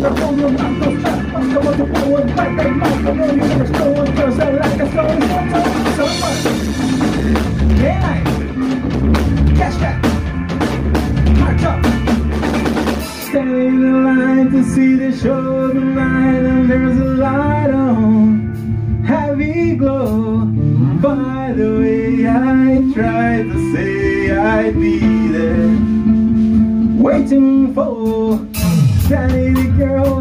Stay in the line to see the show tonight, and there's a light on, heavy glow. By the way, I tried to say I'd be there, waiting for that lady girl